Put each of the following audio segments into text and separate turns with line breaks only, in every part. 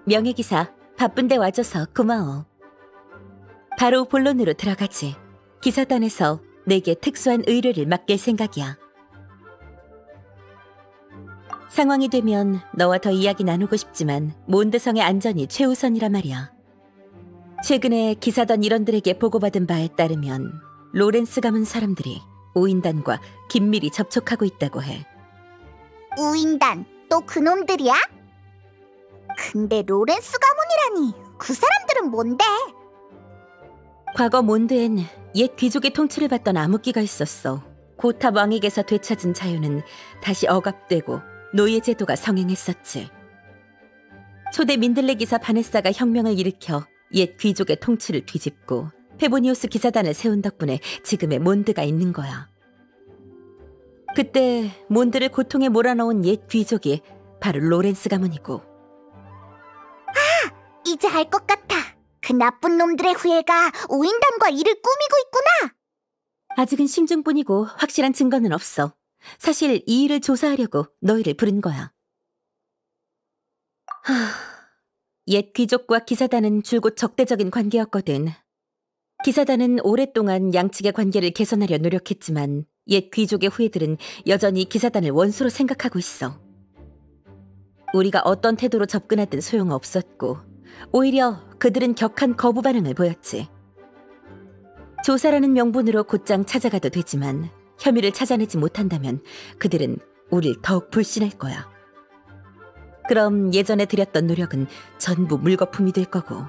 명예기사, 바쁜데 와줘서 고마워. 바로 본론으로 들어가지. 기사단에서 내게 특수한 의뢰를 맡길 생각이야. 상황이 되면 너와 더 이야기 나누고 싶지만 몬드성의 안전이 최우선이라 말이야. 최근에 기사단 일원들에게 보고받은 바에 따르면 로렌스 가문 사람들이 우인단과 긴밀히 접촉하고 있다고 해.
우인단, 또 그놈들이야? 근데 로렌스 가문이라니, 그 사람들은 뭔데?
과거 몬드엔 옛 귀족의 통치를 받던 암흑기가 있었어. 고탑 왕에게서 되찾은 자유는 다시 억압되고 노예 제도가 성행했었지. 초대 민들레 기사 바네사가 혁명을 일으켜 옛 귀족의 통치를 뒤집고 페보니우스 기사단을 세운 덕분에 지금의 몬드가 있는 거야. 그때 몬드를 고통에 몰아넣은 옛 귀족이 바로 로렌스 가문이고.
이제 알 것 같아. 그 나쁜 놈들의 후예가 우인단과 일을 꾸미고 있구나.
아직은 심증뿐이고 확실한 증거는 없어. 사실 이 일을 조사하려고 너희를 부른 거야. 옛 귀족과 기사단은 줄곧 적대적인 관계였거든. 기사단은 오랫동안 양측의 관계를 개선하려 노력했지만 옛 귀족의 후예들은 여전히 기사단을 원수로 생각하고 있어. 우리가 어떤 태도로 접근하든 소용없었고 오히려 그들은 격한 거부 반응을 보였지. 조사라는 명분으로 곧장 찾아가도 되지만 혐의를 찾아내지 못한다면 그들은 우릴 더욱 불신할 거야. 그럼 예전에 들였던 노력은 전부 물거품이 될 거고.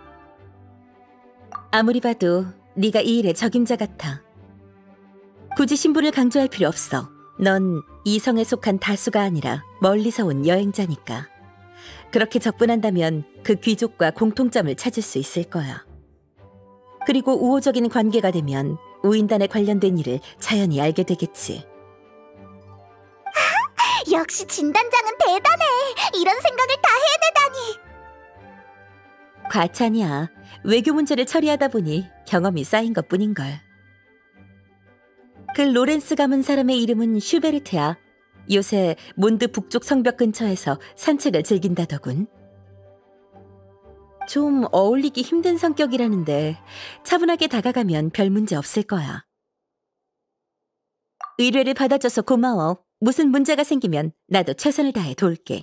아무리 봐도 네가 이 일의 적임자 같아. 굳이 신분을 강조할 필요 없어. 넌 이 성에 속한 다수가 아니라 멀리서 온 여행자니까. 그렇게 접근한다면 그 귀족과 공통점을 찾을 수 있을 거야. 그리고 우호적인 관계가 되면 우인단에 관련된 일을 자연히 알게 되겠지.
역시 진단장은 대단해. 이런 생각을 다 해내다니.
과찬이야. 외교 문제를 처리하다 보니 경험이 쌓인 것뿐인걸. 그 로렌스 가문 사람의 이름은 슈베르트야. 요새 몬드 북쪽 성벽 근처에서 산책을 즐긴다더군. 좀 어울리기 힘든 성격이라는데 차분하게 다가가면 별 문제 없을 거야. 의뢰를 받아줘서 고마워. 무슨 문제가 생기면 나도 최선을 다해 도울게.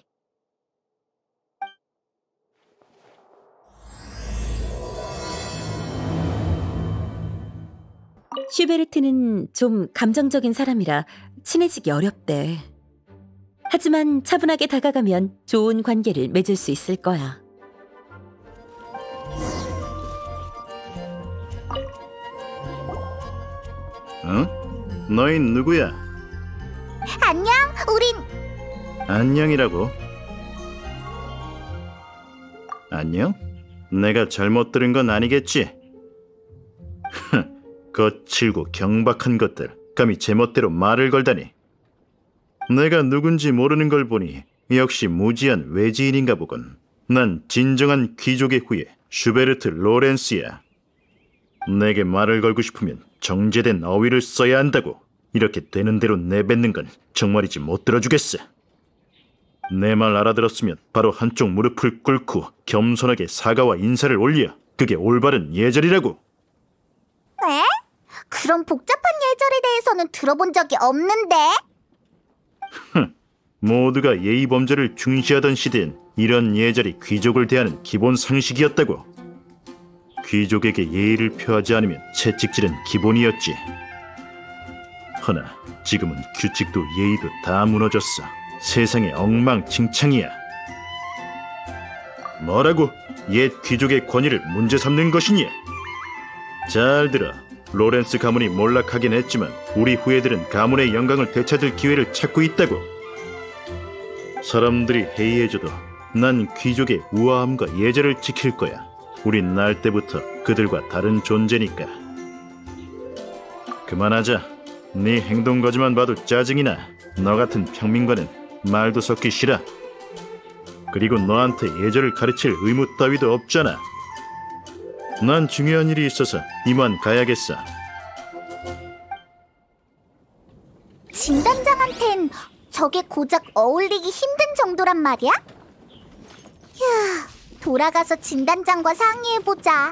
슈베르트는 좀 감정적인 사람이라 친해지기 어렵대. 하지만 차분하게 다가가면 좋은 관계를 맺을 수 있을 거야.
응? 너흰 누구야?
안녕, 우린...
안녕이라고? 안녕? 내가 잘못 들은 건 아니겠지? 거칠고 경박한 것들, 감히 제멋대로 말을 걸다니. 내가 누군지 모르는 걸 보니 역시 무지한 외지인인가 보군. 난 진정한 귀족의 후예 슈베르트 로렌스야. 내게 말을 걸고 싶으면 정제된 어휘를 써야 한다고. 이렇게 되는 대로 내뱉는 건 정말이지 못 들어주겠어. 내 말 알아들었으면 바로 한쪽 무릎을 꿇고 겸손하게 사과와 인사를 올려. 그게 올바른 예절이라고.
에? 그런 복잡한 예절에 대해서는 들어본 적이 없는데?
모두가 예의 범절을 중시하던 시대엔 이런 예절이 귀족을 대하는 기본 상식이었다고. 귀족에게 예의를 표하지 않으면 채찍질은 기본이었지. 허나 지금은 규칙도 예의도 다 무너졌어. 세상에 엉망진창이야. 뭐라고? 옛 귀족의 권위를 문제 삼는 것이냐? 잘 들어. 로렌스 가문이 몰락하긴 했지만 우리 후예들은 가문의 영광을 되찾을 기회를 찾고 있다고. 사람들이 해이해져도 난 귀족의 우아함과 예절을 지킬 거야. 우린 날 때부터 그들과 다른 존재니까. 그만하자. 네 행동 거지만 봐도 짜증이 나. 너 같은 평민과는 말도 섞기 싫어. 그리고 너한테 예절을 가르칠 의무 따위도 없잖아. 난 중요한 일이 있어서 이만 가야겠어.
진단장한텐 저게 고작 어울리기 힘든 정도란 말이야? 휴, 돌아가서 진단장과 상의해보자.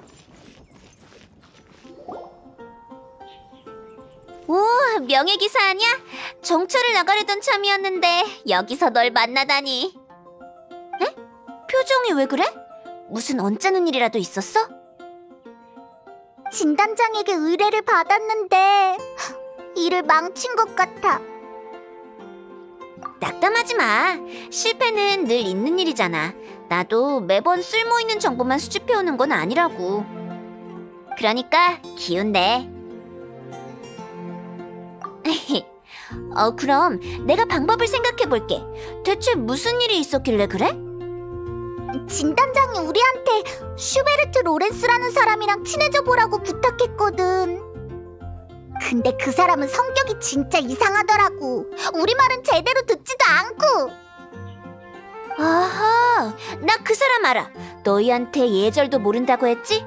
오, 명예기사 아냐? 정찰을 나가려던 참이었는데 여기서 널 만나다니. 에? 표정이 왜 그래? 무슨 언짢은 일이라도 있었어?
진단장에게 의뢰를 받았는데 일을 망친 것 같아.
낙담하지 마. 실패는 늘 있는 일이잖아. 나도 매번 쓸모있는 정보만 수집해오는 건 아니라고. 그러니까 기운 내. 그럼 내가 방법을 생각해볼게. 대체 무슨 일이 있었길래 그래?
진단장이 우리한테 슈베르트 로렌스라는 사람이랑 친해져 보라고 부탁했거든. 근데 그 사람은 성격이 진짜 이상하더라고. 우리 말은 제대로 듣지도 않고.
아하, 나 그 사람 알아. 너희한테 예절도 모른다고 했지?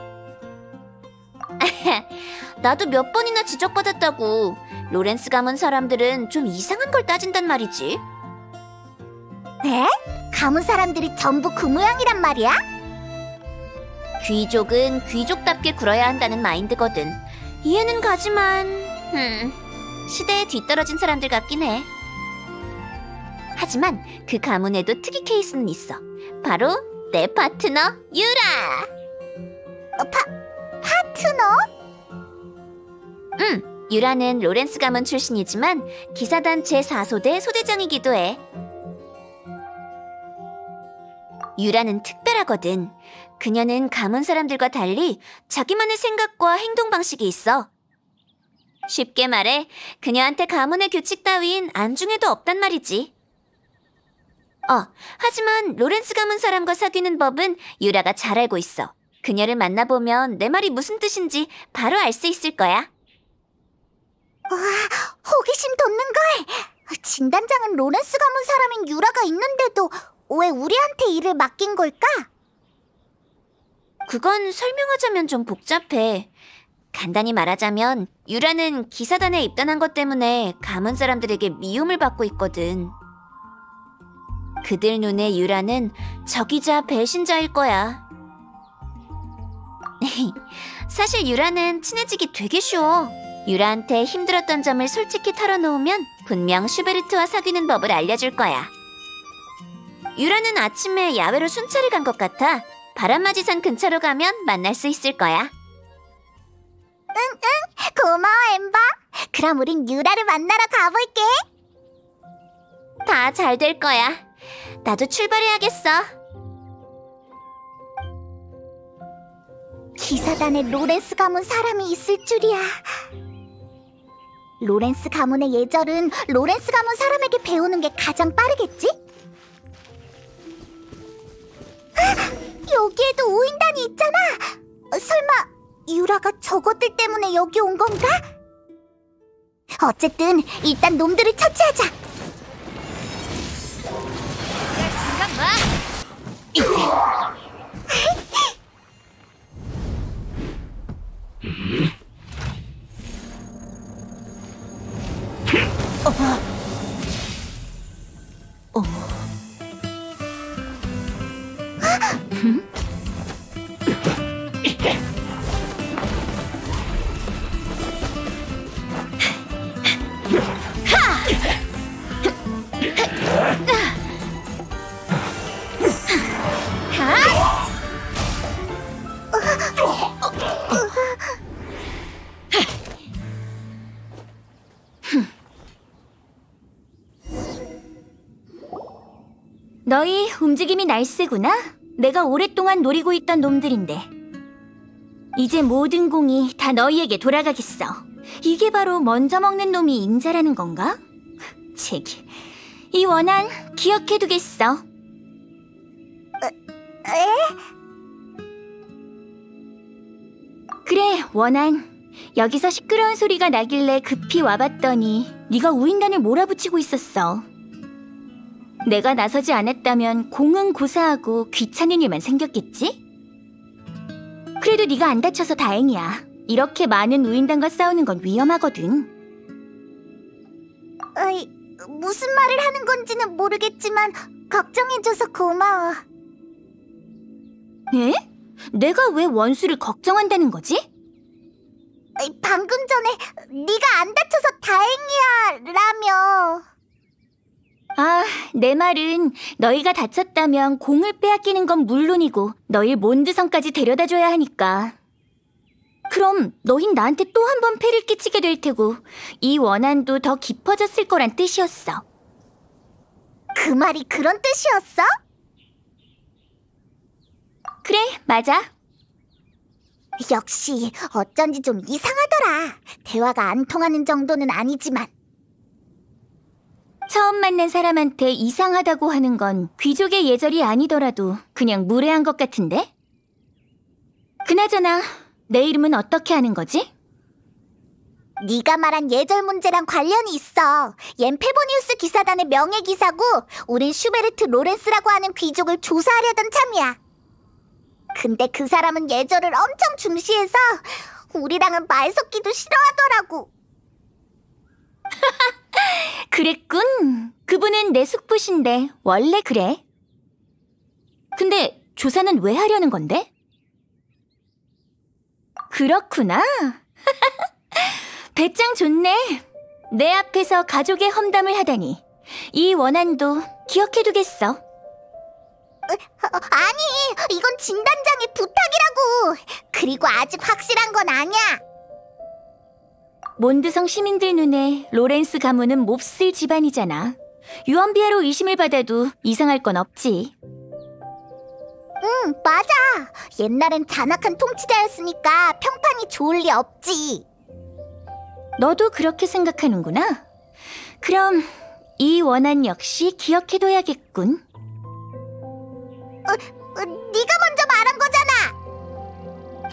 나도 몇 번이나 지적받았다고. 로렌스 가문 사람들은 좀 이상한 걸 따진단 말이지.
에? 가문 사람들이 전부 그 모양이란 말이야?
귀족은 귀족답게 굴어야 한다는 마인드거든. 이해는 가지만 시대에 뒤떨어진 사람들 같긴 해. 하지만 그 가문에도 특이 케이스는 있어. 바로 내 파트너 유라.
파트너?
유라는 로렌스 가문 출신이지만 기사단 제4소대 소대장이기도 해. 유라는 특별하거든. 그녀는 가문 사람들과 달리 자기만의 생각과 행동 방식이 있어. 쉽게 말해 그녀한테 가문의 규칙 따윈 안중에도 없단 말이지. 하지만 로렌스 가문 사람과 사귀는 법은 유라가 잘 알고 있어. 그녀를 만나보면 내 말이 무슨 뜻인지 바로 알 수 있을 거야.
와, 호기심 돋는걸. 진단장은 로렌스 가문 사람인 유라가 있는데도 왜 우리한테 일을 맡긴 걸까?
그건 설명하자면 좀 복잡해. 간단히 말하자면 유라는 기사단에 입단한 것 때문에 가문 사람들에게 미움을 받고 있거든. 그들 눈에 유라는 적이자 배신자일 거야. 사실 유라는 친해지기 되게 쉬워. 유라한테 힘들었던 점을 솔직히 털어놓으면 분명 슈베르트와 사귀는 법을 알려줄 거야. 유라는 아침에 야외로 순찰을 간 것 같아. 바람맞이산 근처로 가면 만날 수 있을 거야.
고마워, 엠버. 그럼 우린 유라를 만나러 가볼게.
다 잘 될 거야. 나도 출발해야겠어.
기사단에 로렌스 가문 사람이 있을 줄이야. 로렌스 가문의 예절은 로렌스 가문 사람에게 배우는 게 가장 빠르겠지? 여기에도 우인단이 있잖아. 설마 유라가 저것들 때문에 여기 온 건가? 어쨌든 일단 놈들을 처치하자.
생각 마.
너희 움직임이 날쌔구나. 내가 오랫동안 노리고 있던 놈들인데. 이제 모든 공이 다 너희에게 돌아가겠어. 이게 바로 먼저 먹는 놈이 임자라는 건가? 제기, 이 원한 기억해두겠어. 그래, 원한. 여기서 시끄러운 소리가 나길래 급히 와봤더니 네가 우인단을 몰아붙이고 있었어. 내가 나서지 않았다면 공은 고사하고 귀찮은 일만 생겼겠지? 그래도 네가 안 다쳐서 다행이야. 이렇게 많은 우인단과 싸우는 건 위험하거든.
무슨 말을 하는 건지는 모르겠지만 걱정해줘서 고마워.
에? 내가 왜 원수를 걱정한다는 거지?
방금 전에 네가 안 다쳐서 다행이야 라며.
아, 내 말은 너희가 다쳤다면 공을 빼앗기는 건 물론이고 너희 몬드성까지 데려다줘야 하니까. 그럼 너흰 나한테 또 한 번 폐를 끼치게 될 테고 이 원한도 더 깊어졌을 거란 뜻이었어.
그 말이 그런 뜻이었어?
그래, 맞아.
역시 어쩐지 좀 이상하더라. 대화가 안 통하는 정도는 아니지만.
처음 만난 사람한테 이상하다고 하는 건 귀족의 예절이 아니더라도 그냥 무례한 것 같은데? 그나저나 내 이름은 어떻게 아는 거지?
네가 말한 예절 문제랑 관련이 있어. 얜 페보니우스 기사단의 명예기사고 우린 슈베르트 로렌스라고 하는 귀족을 조사하려던 참이야. 근데 그 사람은 예절을 엄청 중시해서 우리랑은 말 섞기도 싫어하더라고.
그랬군. 그분은 내 숙부신데 원래 그래. 근데 조사는 왜 하려는 건데? 그렇구나. 배짱 좋네. 내 앞에서 가족의 험담을 하다니. 이 원한도 기억해두겠어.
아니, 이건 진단장의 부탁이라고. 그리고 아직 확실한 건 아니야.
몬드성 시민들 눈에 로렌스 가문은 몹쓸 집안이잖아. 유언비어로 의심을 받아도 이상할 건 없지.
응, 맞아. 옛날엔 잔악한 통치자였으니까 평판이 좋을 리 없지.
너도 그렇게 생각하는구나. 그럼 이 원한 역시 기억해둬야겠군.
네가 먼저 말한 거잖아.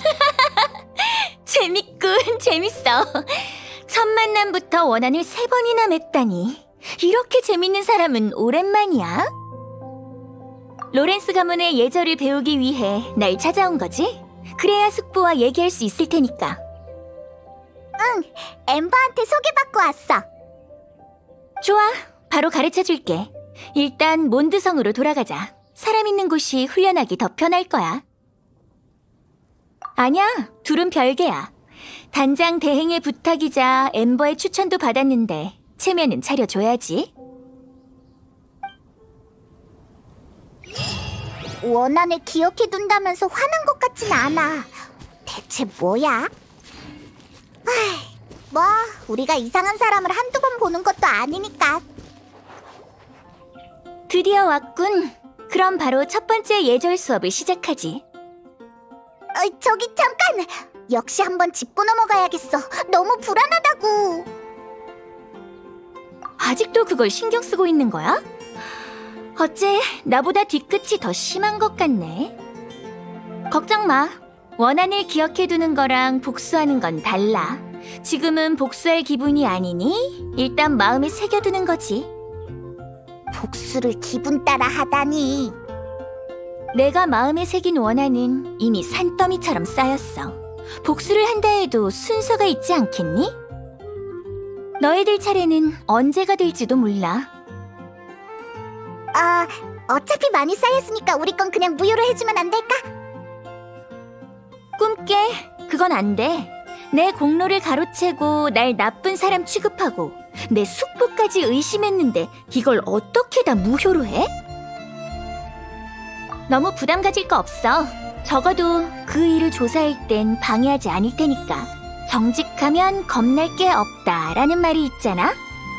재밌군, 재밌어. 첫 만남부터 원한을 3번이나 맺다니. 이렇게 재밌는 사람은 오랜만이야. 로렌스 가문의 예절을 배우기 위해 날 찾아온 거지? 그래야 숙부와 얘기할 수 있을 테니까.
응, 엠버한테 소개받고 왔어.
좋아, 바로 가르쳐줄게. 일단 몬드성으로 돌아가자. 사람 있는 곳이 훈련하기 더 편할 거야. 아니야, 둘은 별개야. 단장 대행의 부탁이자 엠버의 추천도 받았는데 체면은 차려줘야지.
원한을 기억해둔다면서 화난 것 같진 않아. 대체 뭐야? 뭐 우리가 이상한 사람을 한두 번 보는 것도 아니니까.
드디어 왔군. 그럼 바로 첫 번째 예절 수업을 시작하지.
저기 잠깐! 역시 한번 짚고 넘어가야겠어. 너무 불안하다고.
아직도 그걸 신경 쓰고 있는 거야? 어째 나보다 뒤끝이 더 심한 것 같네. 걱정 마. 원한을 기억해두는 거랑 복수하는 건 달라. 지금은 복수할 기분이 아니니 일단 마음에 새겨두는 거지.
복수를 기분 따라 하다니.
내가 마음에 새긴 원한은 이미 산더미처럼 쌓였어. 복수를 한다 해도 순서가 있지 않겠니? 너희들 차례는 언제가 될지도 몰라.
어차피 많이 쌓였으니까 우리 건 그냥 무효로 해주면 안 될까?
꿈깨. 그건 안 돼. 내 공로를 가로채고 날 나쁜 사람 취급하고 내 숙부까지 의심했는데 이걸 어떻게 다 무효로 해? 너무 부담 가질 거 없어. 적어도 그 일을 조사할 땐 방해하지 않을 테니까. 정직하면 겁날 게 없다라는 말이 있잖아.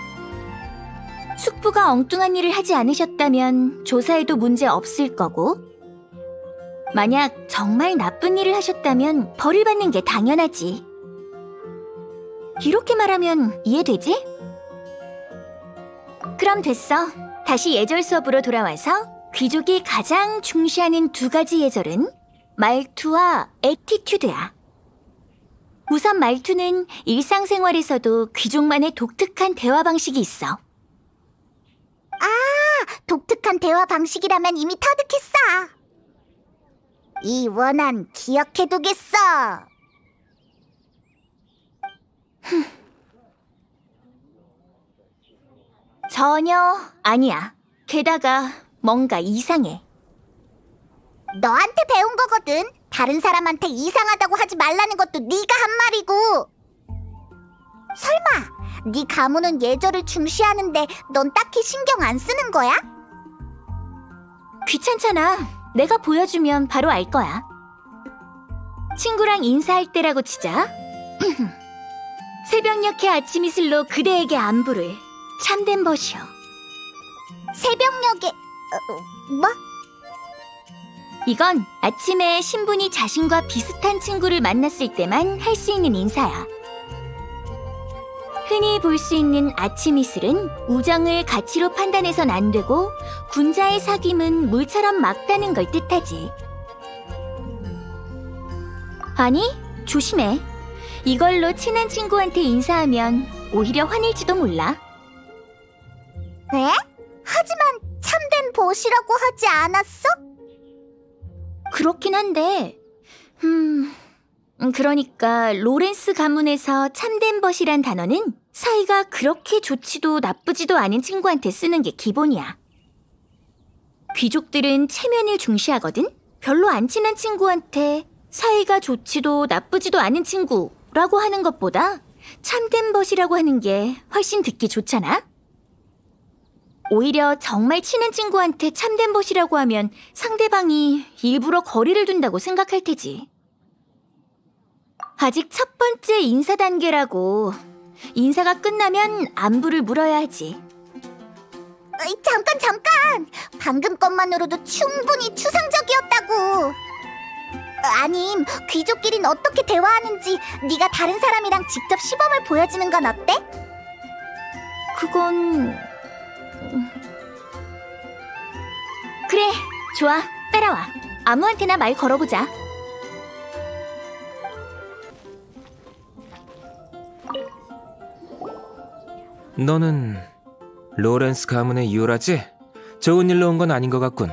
숙부가 엉뚱한 일을 하지 않으셨다면 조사에도 문제 없을 거고, 만약 정말 나쁜 일을 하셨다면 벌을 받는 게 당연하지. 이렇게 말하면 이해되지? 그럼 됐어. 다시 예절 수업으로 돌아와서 귀족이 가장 중시하는 2가지 예절은 말투와 애티튜드야. 우선 말투는 일상생활에서도 귀족만의 독특한 대화 방식이 있어.
독특한 대화 방식이라면 이미 터득했어. 이 원한 기억해두겠어.
전혀 아니야. 게다가 뭔가 이상해.
너한테 배운 거거든. 다른 사람한테 이상하다고 하지 말라는 것도 네가 한 말이고. 설마 네 가문은 예절을 중시하는데 넌 딱히 신경 안 쓰는 거야?
귀찮잖아. 내가 보여주면 바로 알 거야. 친구랑 인사할 때라고 치자. 새벽녘의 아침 이슬로 그대에게 안부를. 참된 벗이여.
새벽녘에 뭐?
이건 아침에 신분이 자신과 비슷한 친구를 만났을 때만 할 수 있는 인사야. 흔히 볼 수 있는 아침 이슬은 우정을 가치로 판단해선 안 되고 군자의 사귐은 물처럼 막다는 걸 뜻하지. 아니, 조심해. 이걸로 친한 친구한테 인사하면 오히려 화낼지도 몰라.
에? 하지만 참된 벗이라고 하지 않았어?
그렇긴 한데, 그러니까 로렌스 가문에서 참된 벗이란 단어는 사이가 그렇게 좋지도 나쁘지도 않은 친구한테 쓰는 게 기본이야. 귀족들은 체면을 중시하거든? 별로 안 친한 친구한테 사이가 좋지도 나쁘지도 않은 친구라고 하는 것보다 참된 벗이라고 하는 게 훨씬 듣기 좋잖아? 오히려 정말 친한 친구한테 참된 벗이라고 하면 상대방이 일부러 거리를 둔다고 생각할 테지. 아직 첫 번째 인사 단계라고. 인사가 끝나면 안부를 물어야 하지.
잠깐! 방금 것만으로도 충분히 추상적이었다고. 아님, 귀족끼린 어떻게 대화하는지 네가 다른 사람이랑 직접 시범을 보여주는 건 어때?
그건... 그래, 좋아. 따라와. 아무한테나 말 걸어보자.
너는 로렌스 가문의 유라지? 좋은 일로 온 건 아닌 것 같군.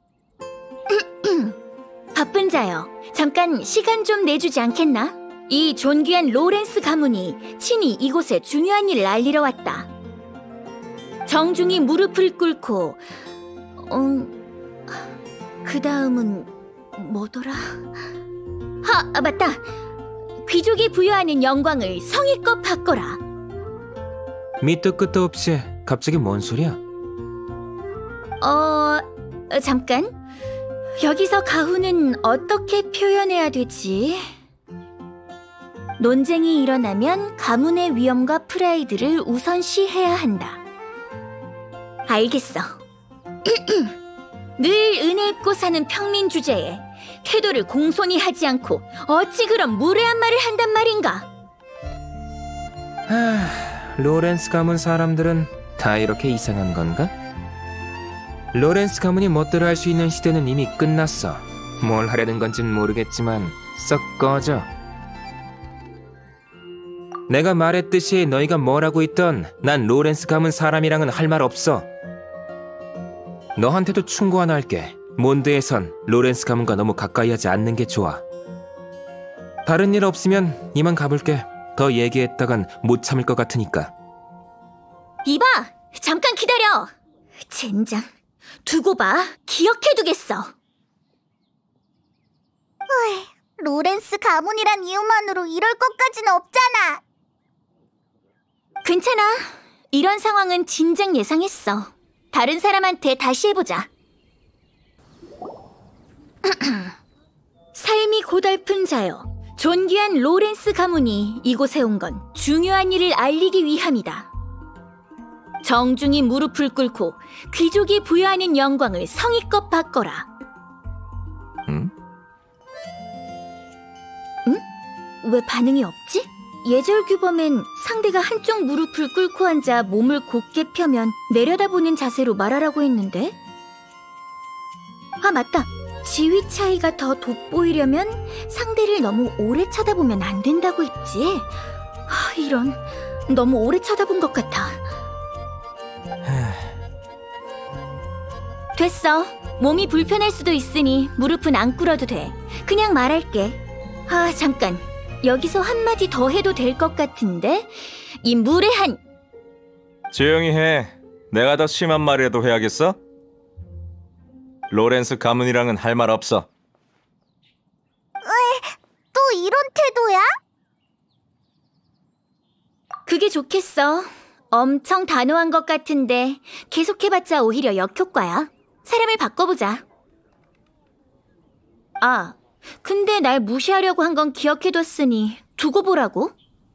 바쁜 자여, 잠깐 시간 좀 내주지 않겠나? 이 존귀한 로렌스 가문이 친히 이곳에 중요한 일을 알리러 왔다. 정중히 무릎을 꿇고 그 다음은 뭐더라? 맞다. 귀족이 부여하는 영광을 성의껏 바꿔라.
밑도 끝도 없이 갑자기 뭔 소리야?
잠깐. 여기서 가훈은 어떻게 표현해야 되지? 논쟁이 일어나면 가문의 위엄과 프라이드를 우선시해야 한다. 알겠어. 늘 은혜 입고 사는 평민 주제에 태도를 공손히 하지 않고 어찌 그런 무례한 말을 한단 말인가?
로렌스 가문 사람들은 다 이렇게 이상한 건가? 로렌스 가문이 멋대로 할 수 있는 시대는 이미 끝났어. 뭘 하려는 건진 모르겠지만 썩 꺼져. 내가 말했듯이 너희가 뭘 하고 있던 난 로렌스 가문 사람이랑은 할 말 없어. 너한테도 충고 하나 할게. 몬드에선 로렌스 가문과 너무 가까이 하지 않는 게 좋아. 다른 일 없으면 이만 가볼게. 더 얘기했다간 못 참을 것 같으니까.
이봐! 잠깐 기다려! 젠장, 두고 봐. 기억해두겠어.
로렌스 가문이란 이유만으로 이럴 것까지는 없잖아.
괜찮아. 이런 상황은 진작 예상했어. 다른 사람한테 다시 해보자. 삶이 고달픈 자여, 존귀한 로렌스 가문이 이곳에 온 건 중요한 일을 알리기 위함이다. 정중히 무릎을 꿇고 귀족이 부여하는 영광을 성의껏 바꿔라.
응?
응? 왜 반응이 없지? 예절 규범엔 상대가 한쪽 무릎을 꿇고 앉아 몸을 곧게 펴면 내려다보는 자세로 말하라고 했는데? 맞다. 지위 차이가 더 돋보이려면 상대를 너무 오래 쳐다보면 안 된다고 했지. 이런, 너무 오래 쳐다본 것 같아. 됐어. 몸이 불편할 수도 있으니 무릎은 안 꿇어도 돼. 그냥 말할게. 잠깐. 여기서 한마디 더 해도 될 것 같은데? 이 무례한...
조용히 해. 내가 더 심한 말이라도 해야겠어? 로렌스 가문이랑은 할 말 없어.
또 이런 태도야?
그게 좋겠어. 엄청 단호한 것 같은데 계속해봤자 오히려 역효과야. 사람을 바꿔보자. 아, 근데 날 무시하려고 한 건 기억해뒀으니 두고 보라고.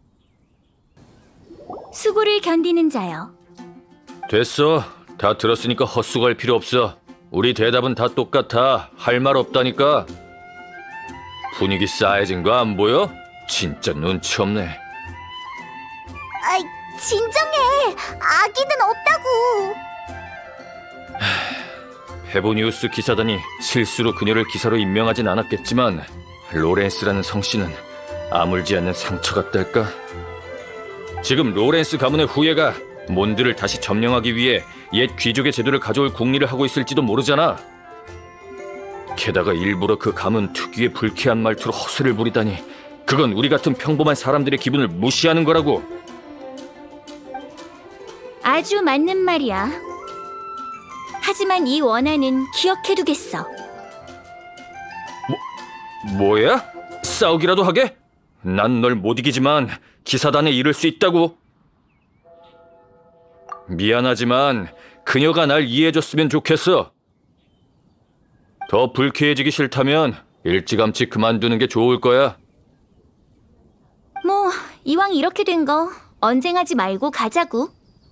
수고를 견디는 자여.
됐어. 다 들었으니까 헛수고할 필요 없어. 우리 대답은 다 똑같아. 할 말 없다니까. 분위기 싸해진 거 안 보여? 진짜 눈치 없네.
아이, 진정해. 아기는 없다고.
페보니우스 기사단이 실수로 그녀를 기사로 임명하진 않았겠지만 로렌스라는 성씨는 아물지 않는 상처 같달까? 지금 로렌스 가문의 후예가 몬드를 다시 점령하기 위해 옛 귀족의 제도를 가져올 궁리를 하고 있을지도 모르잖아. 게다가 일부러 그 가문 특유의 불쾌한 말투로 허세를 부리다니, 그건 우리 같은 평범한 사람들의 기분을 무시하는 거라고.
아주 맞는 말이야. 하지만 이 원한은 기억해두겠어.
뭐야? 싸우기라도 하게? 난 널 못 이기지만 기사단에 이를 수 있다고. 미안하지만 그녀가 날 이해해줬으면 좋겠어. 더 불쾌해지기 싫다면 일찌감치 그만두는 게 좋을 거야.
뭐 이왕 이렇게 된 거 언쟁하지 말고 가자고.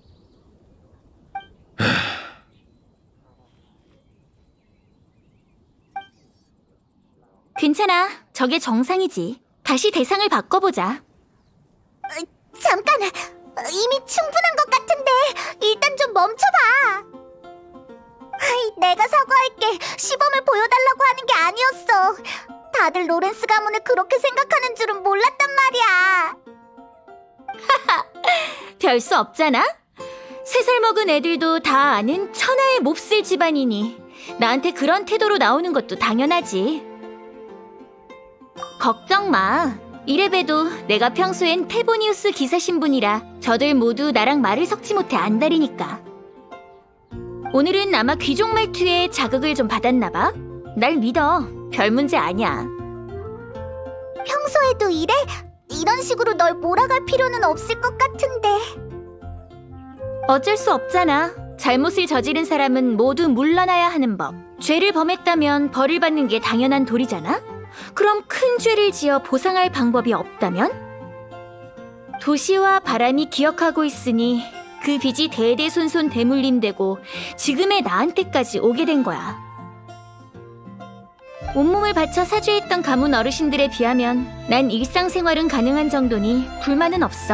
괜찮아. 저게 정상이지. 다시 대상을 바꿔보자.
잠깐. 이미 충분한 것 같은데 일단 좀 멈춰봐. 내가 사과할게. 시범을 보여달라고 하는 게 아니었어. 다들 로렌스 가문을 그렇게 생각하는 줄은 몰랐단 말이야.
별 수 없잖아. 3살 먹은 애들도 다 아는 천하의 몹쓸 집안이니 나한테 그런 태도로 나오는 것도 당연하지. 걱정 마. 이래봬도 내가 평소엔 페보니우스 기사 신분이라 저들 모두 나랑 말을 섞지 못해 안달이니까. 오늘은 아마 귀족 말투에 자극을 좀 받았나 봐. 날 믿어. 별 문제 아니야.
평소에도 이래? 이런 식으로 널 몰아갈 필요는 없을 것 같은데.
어쩔 수 없잖아. 잘못을 저지른 사람은 모두 물러나야 하는 법. 죄를 범했다면 벌을 받는 게 당연한 도리잖아? 그럼 큰 죄를 지어 보상할 방법이 없다면? 도시와 바람이 기억하고 있으니 그 빚이 대대손손 대물림되고 지금의 나한테까지 오게 된 거야. 온몸을 바쳐 사죄했던 가문 어르신들에 비하면 난 일상생활은 가능한 정도니 불만은 없어.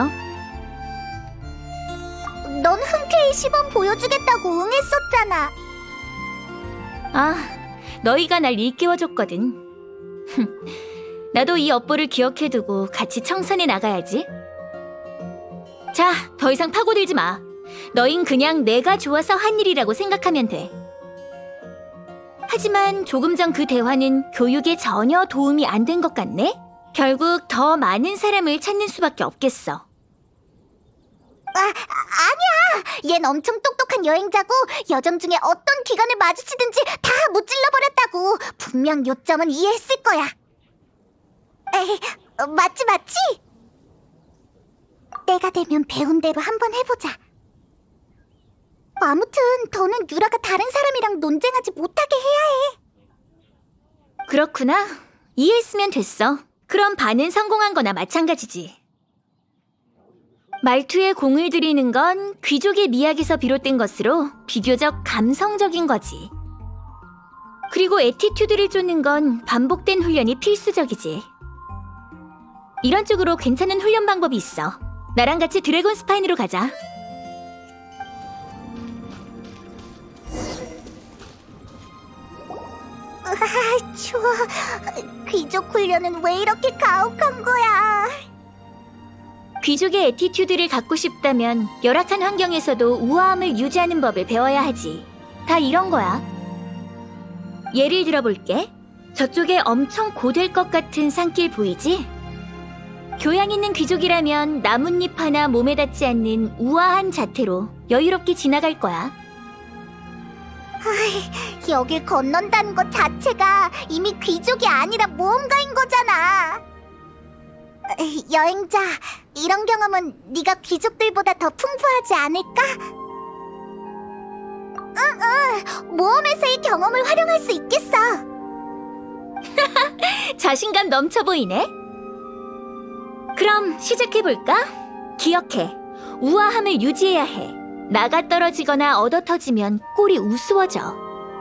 넌 흔쾌히 시범 보여주겠다고 응했었잖아.
아, 너희가 날 일깨워줬거든. 나도 이 업보를 기억해두고 같이 청산해 나가야지. 자, 더 이상 파고들지 마. 너흰 그냥 내가 좋아서 한 일이라고 생각하면 돼. 하지만 조금 전 그 대화는 교육에 전혀 도움이 안 된 것 같네? 결국 더 많은 사람을 찾는 수밖에 없겠어.
아니야. 얜 엄청 똑똑한 여행자고 여정 중에 어떤 기관을 마주치든지 다 무찔러버렸다고. 분명 요점은 이해했을 거야. 에이, 맞지? 때가 되면 배운 대로 한번 해보자. 아무튼 더는 유라가 다른 사람이랑 논쟁하지 못하게 해야 해.
그렇구나. 이해했으면 됐어. 그럼 반은 성공한 거나 마찬가지지. 말투에 공을 들이는 건 귀족의 미학에서 비롯된 것으로 비교적 감성적인 거지. 그리고 애티튜드를 쫓는 건 반복된 훈련이 필수적이지. 이런 쪽으로 괜찮은 훈련 방법이 있어. 나랑 같이 드래곤 스파인으로 가자.
추워. 귀족 훈련은 왜 이렇게 가혹한 거야?
귀족의 애티튜드를 갖고 싶다면 열악한 환경에서도 우아함을 유지하는 법을 배워야 하지. 다 이런 거야. 예를 들어볼게. 저쪽에 엄청 고될 것 같은 산길 보이지? 교양 있는 귀족이라면 나뭇잎 하나 몸에 닿지 않는 우아한 자태로 여유롭게 지나갈 거야.
여길 건넌다는 것 자체가 이미 귀족이 아니라 모험가인 거잖아. 여행자, 이런 경험은 네가 귀족들보다 더 풍부하지 않을까? 응, 모험에서의 경험을 활용할 수 있겠어.
자신감 넘쳐 보이네. 그럼 시작해볼까? 기억해. 우아함을 유지해야 해. 나가 떨어지거나 얻어 터지면 꼴이 우스워져.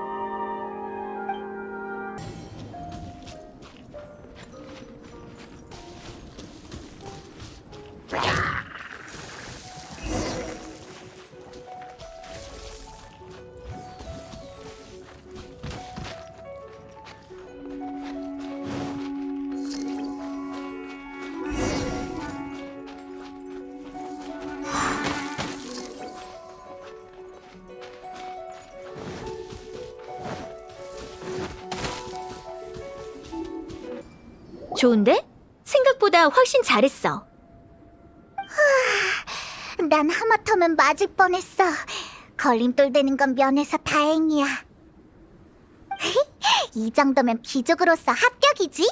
좋은데? 생각보다 훨씬 잘했어.
난 하마터면 맞을 뻔했어. 걸림돌 되는 건 면해서 다행이야. 이 정도면 귀족으로서 합격이지?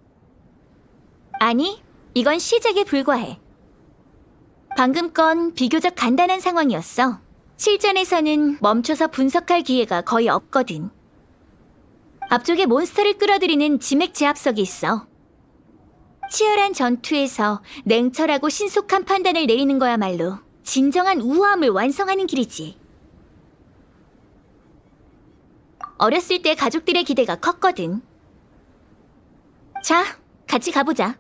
아니, 이건 시작에 불과해. 방금 건 비교적 간단한 상황이었어. 실전에서는 멈춰서 분석할 기회가 거의 없거든. 앞쪽에 몬스터를 끌어들이는 지맥 제압석이 있어. 치열한 전투에서 냉철하고 신속한 판단을 내리는 거야말로 진정한 우아함을 완성하는 길이지. 어렸을 때 가족들의 기대가 컸거든. 자, 같이 가보자.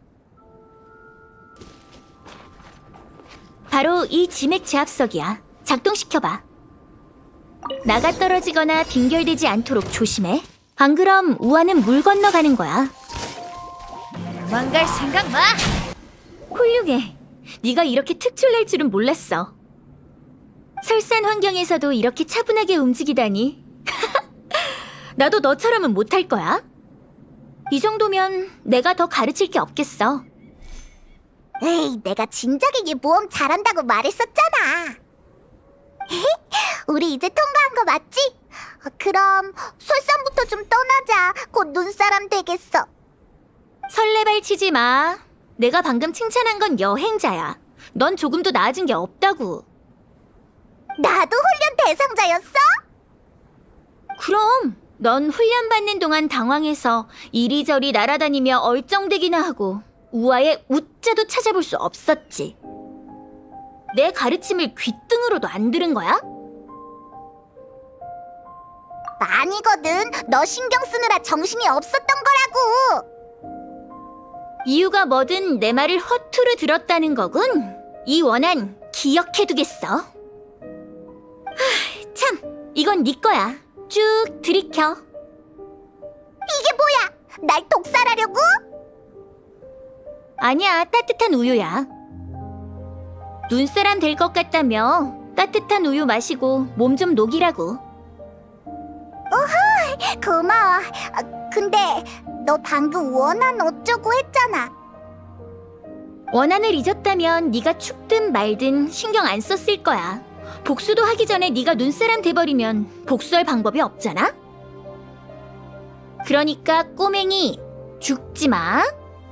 바로 이 지맥 제압석이야. 작동시켜봐. 나가 떨어지거나 빙결되지 않도록 조심해. 안 그럼 우아는 물 건너가는 거야.
도망갈 생각 마!
훌륭해. 네가 이렇게 특출날 줄은 몰랐어. 설산 환경에서도 이렇게 차분하게 움직이다니. 나도 너처럼은 못할 거야. 이 정도면 내가 더 가르칠 게 없겠어.
에이, 내가 진작에 얘 모험 잘한다고 말했었잖아. 우리 이제 통과한 거 맞지? 그럼 설산부터 좀 떠나자. 곧 눈사람 되겠어.
설레발 치지 마. 내가 방금 칭찬한 건 여행자야. 넌 조금도 나아진 게 없다고.
나도 훈련 대상자였어?
그럼 넌 훈련받는 동안 당황해서 이리저리 날아다니며 얼쩡대기나 하고 우아의 우자도 찾아볼 수 없었지. 내 가르침을 귓등으로도 안 들은 거야?
아니거든. 너 신경 쓰느라 정신이 없었던 거라고.
이유가 뭐든 내 말을 허투루 들었다는 거군. 이 원한 기억해두겠어. 참, 이건 네 거야. 쭉 들이켜.
이게 뭐야? 날 독살하려고?
아니야, 따뜻한 우유야. 눈사람 될 것 같다며 따뜻한 우유 마시고 몸 좀 녹이라고.
고마워. 근데 너 방금 원한 어쩌고 했잖아.
원한을 잊었다면 네가 춥든 말든 신경 안 썼을 거야. 복수도 하기 전에 네가 눈사람 돼버리면 복수할 방법이 없잖아? 그러니까 꼬맹이, 죽지 마.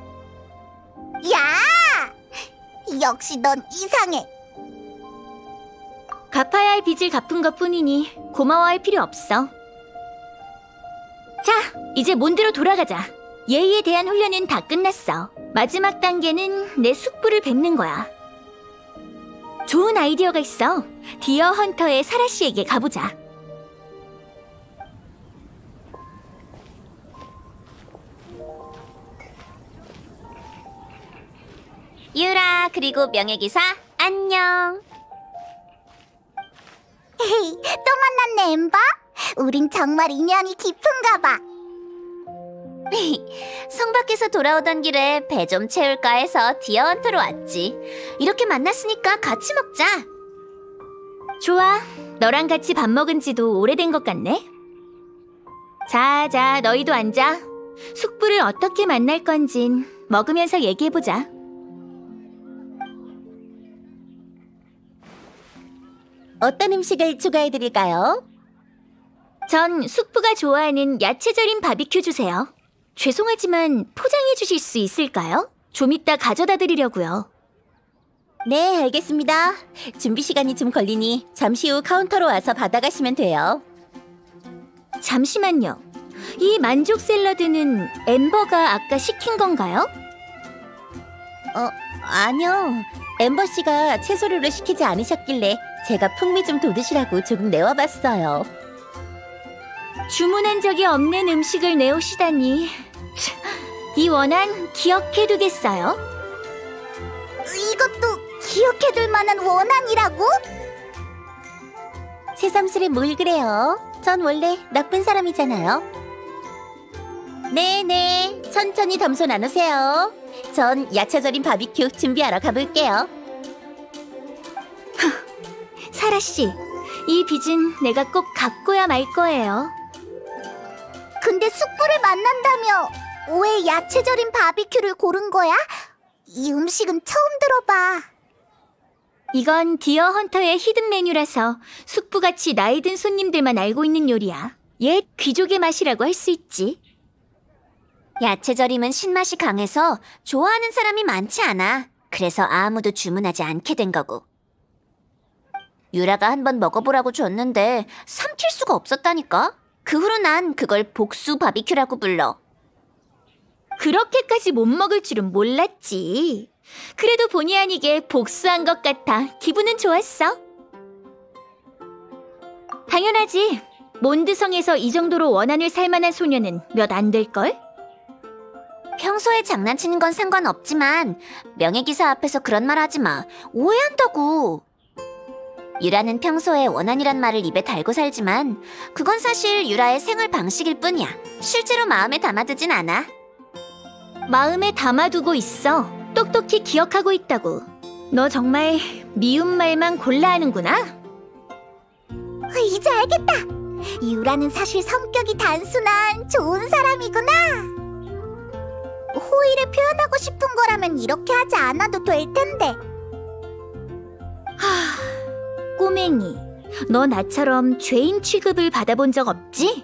야! 역시 넌 이상해.
갚아야 할 빚을 갚은 것뿐이니 고마워할 필요 없어. 자, 이제 몬드로 돌아가자. 예의에 대한 훈련은 다 끝났어. 마지막 단계는 내 숙부를 뵙는 거야. 좋은 아이디어가 있어. 디어 헌터의 사라 씨에게 가보자.
유라, 그리고 명예기사, 안녕.
헤이, 또 만났네, 엠버? 우린 정말 인연이 깊은가 봐.
성 밖에서 돌아오던 길에 배 좀 채울까 해서 디어헌터로 왔지. 이렇게 만났으니까 같이 먹자.
좋아. 너랑 같이 밥 먹은 지도 오래된 것 같네. 자, 너희도 앉아. 숙부를 어떻게 만날 건진 먹으면서 얘기해보자.
어떤 음식을 추가해드릴까요?
전 숙부가 좋아하는 야채 절임 바비큐 주세요. 죄송하지만 포장해 주실 수 있을까요? 좀 이따 가져다 드리려고요.
네, 알겠습니다. 준비 시간이 좀 걸리니 잠시 후 카운터로 와서 받아가시면 돼요.
잠시만요. 이 만족 샐러드는 엠버가 아까 시킨 건가요?
아니요. 엠버 씨가 채소류를 시키지 않으셨길래 제가 풍미 좀 돋으시라고 조금 내와봤어요.
주문한 적이 없는 음식을 내오시다니. 이 원한 기억해두겠어요?
이것도 기억해둘 만한 원한이라고?
새삼스레 뭘 그래요? 전 원래 나쁜 사람이잖아요. 네네, 천천히 담소 나누세요. 전 야채 절임 바비큐 준비하러 가볼게요.
사라씨, 이 빚은 내가 꼭 갚고야 말 거예요.
근데 숙부를 만난다며 왜 야채 절임 바비큐를 고른 거야? 이 음식은 처음 들어봐.
이건 디어 헌터의 히든 메뉴라서 숙부같이 나이 든 손님들만 알고 있는 요리야. 옛 귀족의 맛이라고 할 수 있지.
야채 절임은 신맛이 강해서 좋아하는 사람이 많지 않아. 그래서 아무도 주문하지 않게 된 거고. 유라가 한번 먹어보라고 줬는데 삼킬 수가 없었다니까? 그 후로 난 그걸 복수 바비큐라고 불러.
그렇게까지 못 먹을 줄은 몰랐지. 그래도 본의 아니게 복수한 것 같아 기분은 좋았어. 당연하지. 몬드성에서 이 정도로 원한을 살 만한 소녀는 몇 안 될걸?
평소에 장난치는 건 상관없지만 명예기사 앞에서 그런 말 하지 마. 오해한다고. 유라는 평소에 원한이란 말을 입에 달고 살지만 그건 사실 유라의 생활 방식일 뿐이야. 실제로 마음에 담아두진 않아.
마음에 담아두고 있어. 똑똑히 기억하고 있다고. 너 정말 미운 말만 골라 하는구나.
이제 알겠다. 유라는 사실 성격이 단순한 좋은 사람이구나. 호의를 표현하고 싶은 거라면 이렇게 하지 않아도 될 텐데.
꼬맹이, 너 나처럼 죄인 취급을 받아본 적 없지?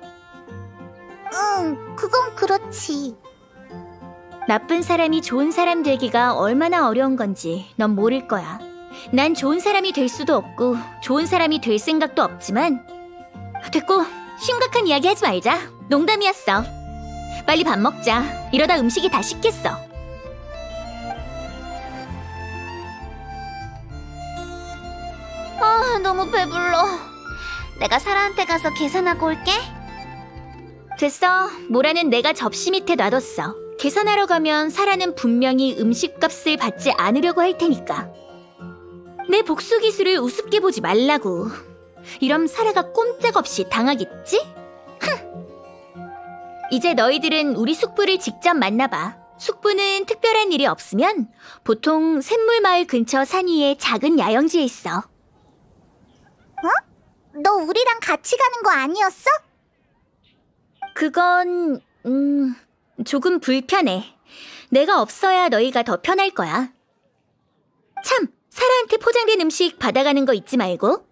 응, 그건 그렇지.
나쁜 사람이 좋은 사람 되기가 얼마나 어려운 건지 넌 모를 거야. 난 좋은 사람이 될 수도 없고 좋은 사람이 될 생각도 없지만. 됐고, 심각한 이야기 하지 말자. 농담이었어. 빨리 밥 먹자. 이러다 음식이 다 식겠어.
너무 배불러. 내가 사라한테 가서 계산하고 올게.
됐어. 모라는 내가 접시 밑에 놔뒀어. 계산하러 가면 사라는 분명히 음식값을 받지 않으려고 할 테니까. 내 복수 기술을 우습게 보지 말라고. 이럼 사라가 꼼짝없이 당하겠지? 이제 너희들은 우리 숙부를 직접 만나봐. 숙부는 특별한 일이 없으면 보통 샘물마을 근처 산 위에 작은 야영지에 있어.
너 우리랑 같이 가는 거 아니었어?
그건... 조금 불편해. 내가 없어야 너희가 더 편할 거야. 참, 사라한테 포장된 음식 받아가는 거 잊지 말고.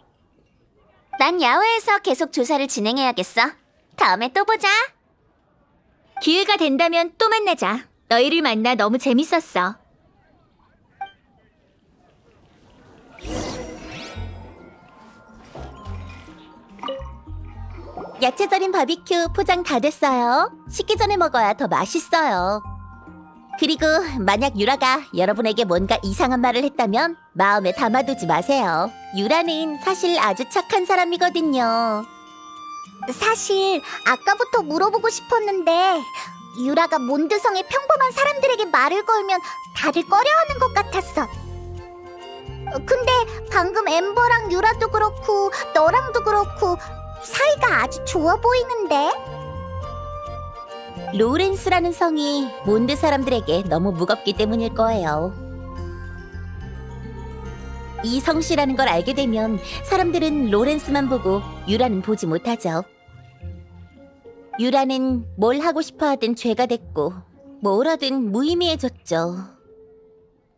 난 야외에서 계속 조사를 진행해야겠어. 다음에 또 보자.
기회가 된다면 또 만나자. 너희를 만나 너무 재밌었어.
야채 절임 바비큐 포장 다 됐어요. 식기 전에 먹어야 더 맛있어요. 그리고 만약 유라가 여러분에게 뭔가 이상한 말을 했다면 마음에 담아두지 마세요. 유라는 사실 아주 착한 사람이거든요.
사실 아까부터 물어보고 싶었는데 유라가 몬드성의 평범한 사람들에게 말을 걸면 다들 꺼려하는 것 같았어. 근데 방금 엠버랑 유라도 그렇고 너랑도 그렇고 사이가 아주 좋아 보이는데?
로렌스라는 성이 몬드 사람들에게 너무 무겁기 때문일 거예요. 이 성씨라는 걸 알게 되면 사람들은 로렌스만 보고 유라는 보지 못하죠. 유라는 뭘 하고 싶어 하든 죄가 됐고 뭘 하든 무의미해졌죠.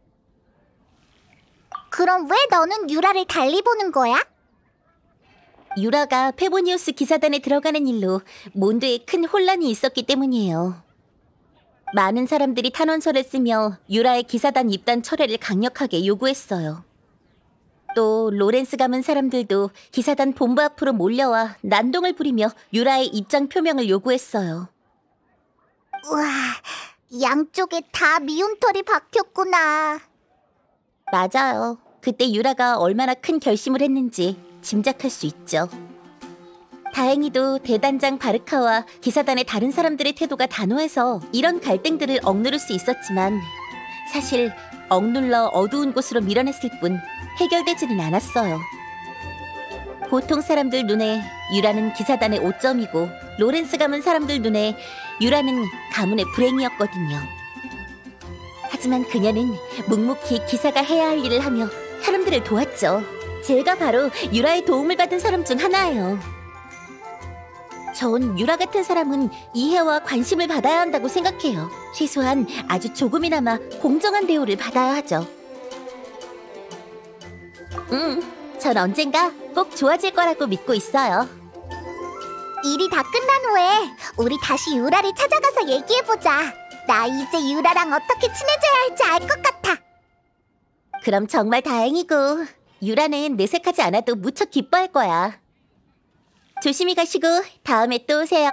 그럼 왜 너는 유라를 달리 보는 거야?
유라가 페보니우스 기사단에 들어가는 일로 몬드에 큰 혼란이 있었기 때문이에요. 많은 사람들이 탄원서를 쓰며 유라의 기사단 입단 철회를 강력하게 요구했어요. 또 로렌스 가문 사람들도 기사단 본부 앞으로 몰려와 난동을 부리며 유라의 입장 표명을 요구했어요.
우와, 양쪽에 다 미움털이 박혔구나.
맞아요. 그때 유라가 얼마나 큰 결심을 했는지 짐작할 수 있죠. 다행히도 대단장 바르카와 기사단의 다른 사람들의 태도가 단호해서 이런 갈등들을 억누를 수 있었지만 사실 억눌러 어두운 곳으로 밀어냈을 뿐 해결되지는 않았어요. 보통 사람들 눈에 유라는 기사단의 오점이고 로렌스 가문 사람들 눈에 유라는 가문의 불행이었거든요. 하지만 그녀는 묵묵히 기사가 해야 할 일을 하며 사람들을 도왔죠. 제가 바로 유라의 도움을 받은 사람 중 하나예요. 전 유라 같은 사람은 이해와 관심을 받아야 한다고 생각해요. 최소한 아주 조금이나마 공정한 대우를 받아야 하죠. 전 언젠가 꼭 좋아질 거라고 믿고 있어요.
일이 다 끝난 후에 우리 다시 유라를 찾아가서 얘기해보자. 나 이제 유라랑 어떻게 친해져야 할지 알 것 같아.
그럼 정말 다행이고 유라는 내색하지 않아도 무척 기뻐할 거야. 조심히 가시고 다음에 또 오세요.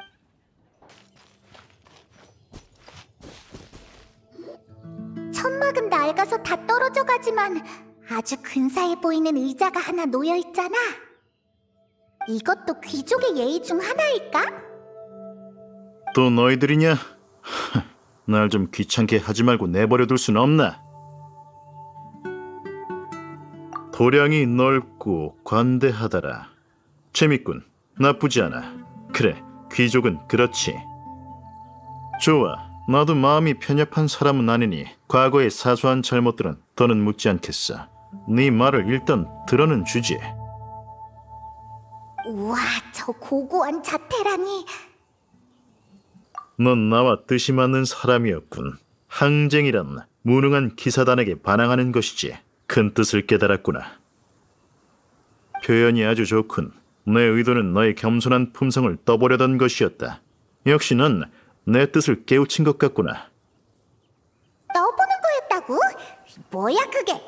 천막은 낡아서 다 떨어져 가지만 아주 근사해 보이는 의자가 하나 놓여 있잖아. 이것도 귀족의 예의 중 하나일까?
또 너희들이냐? 날 좀 귀찮게 하지 말고 내버려둘 순 없나? 도량이 넓고 관대하더라. 재밌군. 나쁘지 않아. 그래, 귀족은 그렇지. 좋아. 나도 마음이 편협한 사람은 아니니 과거의 사소한 잘못들은 더는 묻지 않겠어. 네 말을 일단 들어는 주지.
우와, 저 고고한 자태라니.
넌 나와 뜻이 맞는 사람이었군. 항쟁이란 무능한 기사단에게 반항하는 것이지. 큰 뜻을 깨달았구나. 표현이 아주 좋군. 내 의도는 너의 겸손한 품성을 떠보려던 것이었다. 역시 넌 내 뜻을 깨우친 것 같구나.
떠보는 거였다고? 뭐야 그게?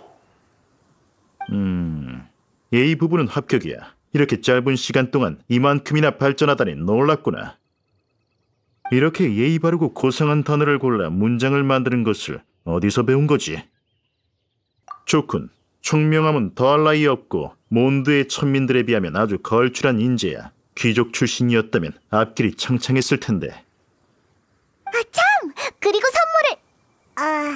예의 부분은 합격이야. 이렇게 짧은 시간 동안 이만큼이나 발전하다니 놀랍구나. 이렇게 예의 바르고 고상한 단어를 골라 문장을 만드는 것을 어디서 배운 거지? 좋군. 총명함은 더할 나위 없고 몬드의 천민들에 비하면 아주 걸출한 인재야. 귀족 출신이었다면 앞길이 창창했을 텐데.
참! 그리고 선물을...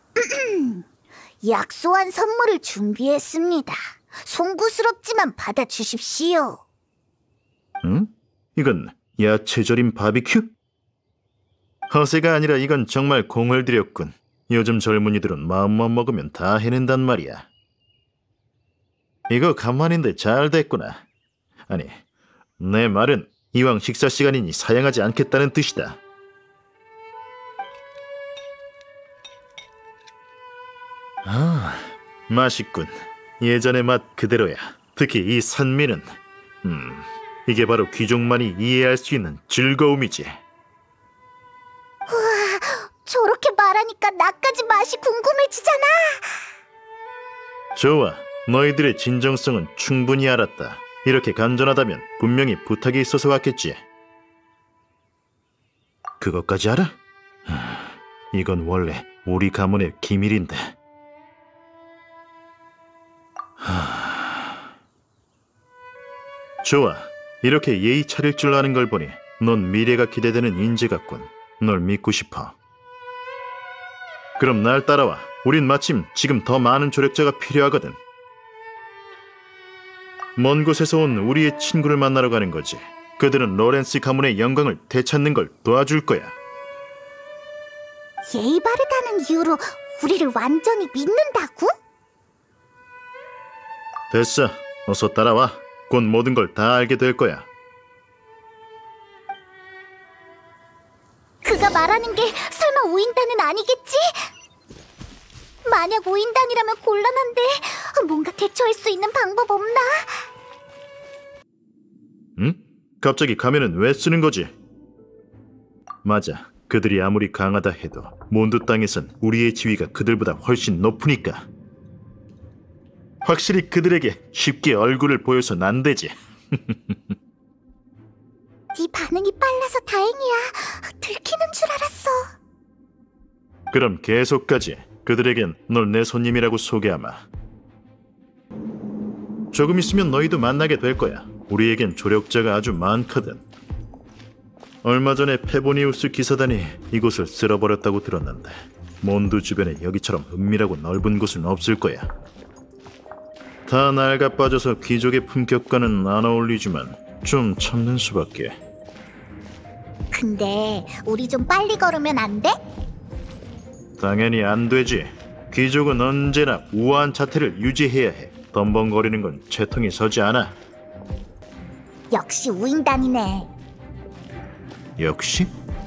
약소한 선물을 준비했습니다. 송구스럽지만 받아주십시오.
응? 이건 야채 절임 바비큐? 허세가 아니라 이건 정말 공을 들였군. 요즘 젊은이들은 마음만 먹으면 다 해낸단 말이야. 이거 간만인데 잘 됐구나. 아니, 내 말은 이왕 식사 시간이니 사양하지 않겠다는 뜻이다. 아, 맛있군. 예전의 맛 그대로야. 특히 이 산미는 이게 바로 귀족만이 이해할 수 있는 즐거움이지.
저렇게 말하니까 나까지 맛이 궁금해지잖아.
좋아. 너희들의 진정성은 충분히 알았다. 이렇게 간절하다면 분명히 부탁이 있어서 왔겠지. 그것까지 알아? 이건 원래 우리 가문의 기밀인데. 좋아. 이렇게 예의 차릴 줄 아는 걸 보니 넌 미래가 기대되는 인재 같군. 널 믿고 싶어. 그럼 날 따라와. 우린 마침 지금 더 많은 조력자가 필요하거든. 먼 곳에서 온 우리의 친구를 만나러 가는 거지. 그들은 로렌스 가문의 영광을 되찾는 걸 도와줄 거야.
예의 바르다는 이유로 우리를 완전히 믿는다고?
됐어. 어서 따라와. 곧 모든 걸 다 알게 될 거야.
그가 말하는 게 설마 우인단은 아니겠지? 만약 우인단이라면 곤란한데 뭔가 대처할 수 있는 방법 없나?
갑자기 가면은 왜 쓰는 거지? 맞아. 그들이 아무리 강하다 해도 몬드 땅에선 우리의 지위가 그들보다 훨씬 높으니까. 확실히 그들에게 쉽게 얼굴을 보여선 안 되지.
네 반응이 빨라서 다행이야. 들키는 줄 알았어.
그럼 계속까지 그들에겐 널 내 손님이라고 소개하마. 조금 있으면 너희도 만나게 될 거야. 우리에겐 조력자가 아주 많거든. 얼마 전에 페보니우스 기사단이 이곳을 쓸어버렸다고 들었는데 몬드 주변에 여기처럼 은밀하고 넓은 곳은 없을 거야. 다 낡아 빠져서 귀족의 품격과는 안 어울리지만 좀 참는 수밖에.
근데 우리 좀 빨리 걸으면 안 돼?
당연히 안 되지. 귀족은 언제나 우아한 자태를 유지해야 해. 덤벙거리는 건 채통이 서지 않아.
역시 우인단이네.
역시?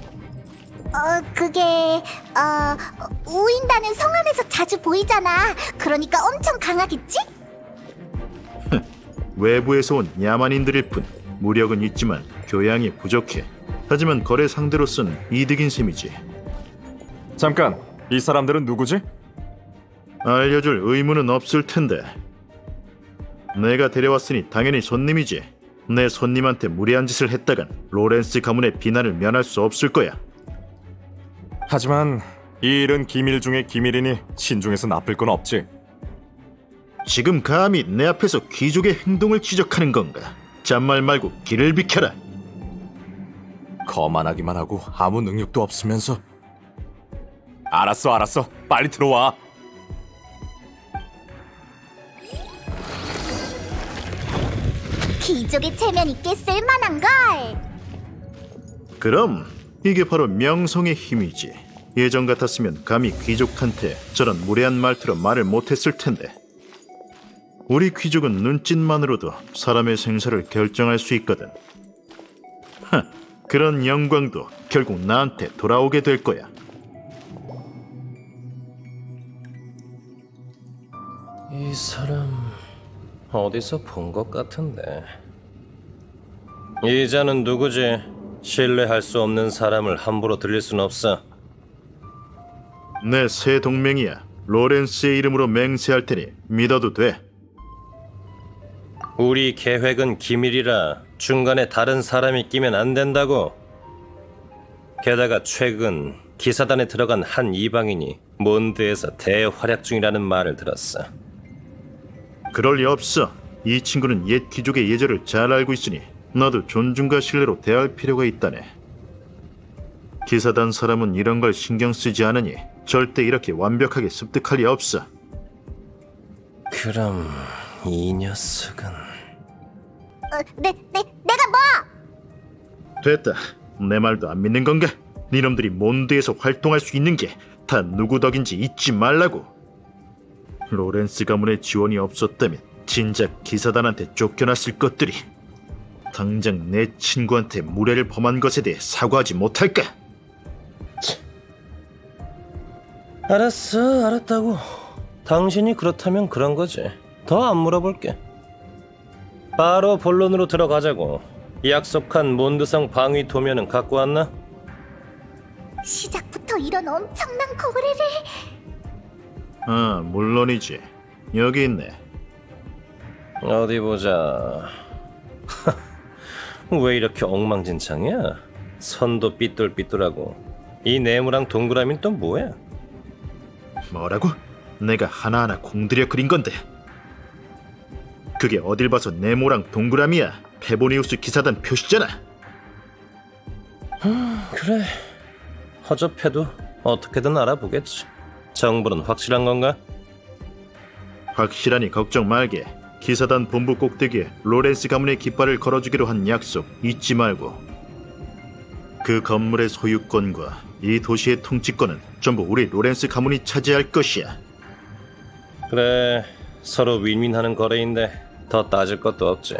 그게 우인단은 성 안에서 자주 보이잖아. 그러니까 엄청 강하겠지?
외부에서 온 야만인들일 뿐. 무력은 있지만 교양이 부족해. 하지만 거래 상대로선 이득인 셈이지.
잠깐, 이 사람들은 누구지?
알려줄 의무는 없을 텐데. 내가 데려왔으니 당연히 손님이지. 내 손님한테 무례한 짓을 했다간 로렌스 가문의 비난을 면할 수 없을 거야.
하지만 이 일은 기밀 중의 기밀이니 신중해서 나쁠 건 없지.
지금 감히 내 앞에서 귀족의 행동을 지적하는 건가? 잔말 말고 길을 비켜라.
거만하기만 하고 아무 능력도 없으면서. 알았어. 빨리 들어와.
귀족의 체면이 꽤 쓸만한걸.
그럼 이게 바로 명성의 힘이지. 예전 같았으면 감히 귀족한테 저런 무례한 말투로 말을 못했을 텐데. 우리 귀족은 눈짓만으로도 사람의 생사를 결정할 수 있거든. 그런 영광도 결국 나한테 돌아오게 될 거야.
이 사람 어디서 본 것 같은데. 이 자는 누구지? 신뢰할 수 없는 사람을 함부로 들릴 순 없어.
내 새 동맹이야. 로렌스의 이름으로 맹세할 테니 믿어도 돼.
우리 계획은 기밀이라 중간에 다른 사람이 끼면 안 된다고. 게다가 최근 기사단에 들어간 한 이방인이 몬드에서 대활약 중이라는 말을 들었어.
그럴 리 없어. 이 친구는 옛 귀족의 예절을 잘 알고 있으니 나도 존중과 신뢰로 대할 필요가 있다네. 기사단 사람은 이런 걸 신경 쓰지 않으니 절대 이렇게 완벽하게 습득할 리 없어.
그럼 이 녀석은...
내가 뭐?
됐다. 내 말도 안 믿는 건가? 니놈들이 몬드에서 활동할 수 있는 게 다 누구 덕인지 잊지 말라고. 로렌스 가문의 지원이 없었다면 진작 기사단한테 쫓겨났을 것들이. 당장 내 친구한테 무례를 범한 것에 대해 사과하지 못할까?
알았어, 알았다고. 당신이 그렇다면 그런 거지. 더 안 물어볼게. 바로 본론으로 들어가자고. 약속한 몬드성 방위 도면은 갖고 왔나?
시작부터 이런 엄청난 거래를.
아, 물론이지. 여기 있네.
어디 보자. 왜 이렇게 엉망진창이야? 선도 삐뚤삐뚤하고. 이 네모랑 동그라미는 또 뭐야?
뭐라고? 내가 하나하나 공들여 그린 건데. 그게 어딜 봐서 네모랑 동그라미야. 페보니우스 기사단 표시잖아.
그래. 허접해도 어떻게든 알아보겠지. 정보는 확실한 건가?
확실하니 걱정 말게. 기사단 본부 꼭대기에 로렌스 가문의 깃발을 걸어주기로 한 약속 잊지 말고. 그 건물의 소유권과 이 도시의 통치권은 전부 우리 로렌스 가문이 차지할 것이야.
그래, 서로 윈윈하는 거래인데 더 따질 것도 없지.